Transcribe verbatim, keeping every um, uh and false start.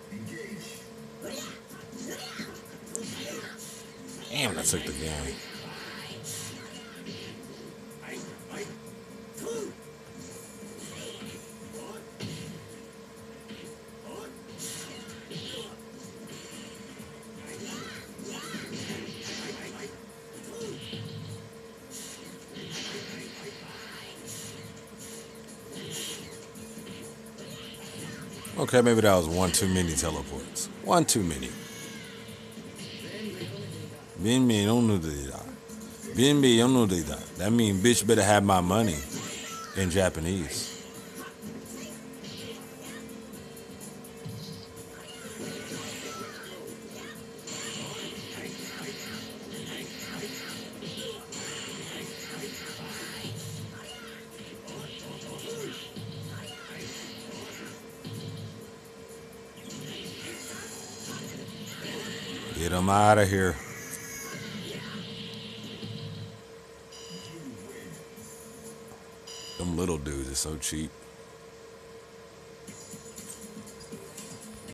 Damn, that took the game. Okay, maybe that was one too many teleports. One too many. Binmi onu da. Binmi onu da. That means bitch better have my money in Japanese. Get him out of here. Them little dudes are so cheap.